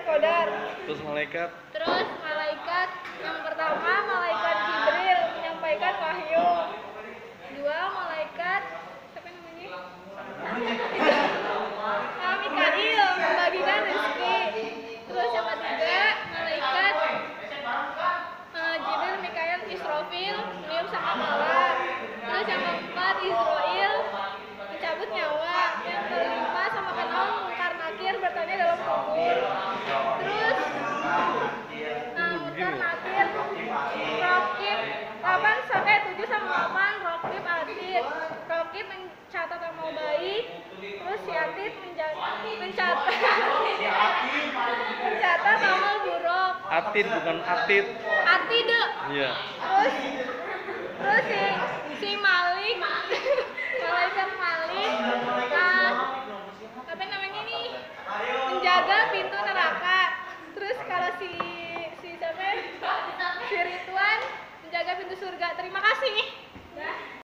Qadar. Terus malaikat? Terus malaikat yang pertama malaikat Jibril menyampaikan wahyu. Dua malaikat siapa namanya? Mikail membagikan rezeki. Terus yang ketiga malaikat Jibril, Mikail, Israfil meniup sangkakala. Terus yang keempat Israil mencabut nyawa. Yang kelima sama keenam Munkar Nakir bertanya dalam kubur. Terus Munkar Nakir Rokib 8 sampai 7 sama 8 Rokib Atid. Rokib mencatat amal baik. Terus si Atid mencatat amal buruk. Atid bukan Atid. Atid. Iya. Terus si Malik malaikat Malik apa namanya nih menjaga pintu neraka. Terus kalau si siapa si Ridwan menjaga pintu surga. Terima kasih.